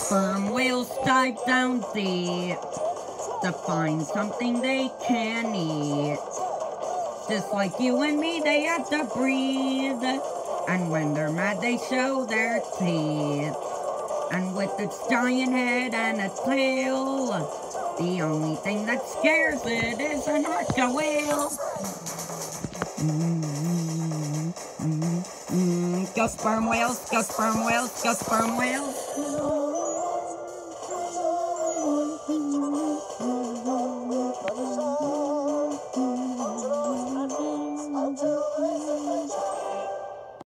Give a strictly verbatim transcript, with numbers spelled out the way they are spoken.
Sperm whales dive down deep to find something they can eat. Just like you and me, they have to breathe. And when they're mad, they show their teeth. And with its giant head and a tail, the only thing that scares it is an orca whale. Mm-hmm. Mm-hmm. Go sperm whales, go sperm whales, go sperm whales.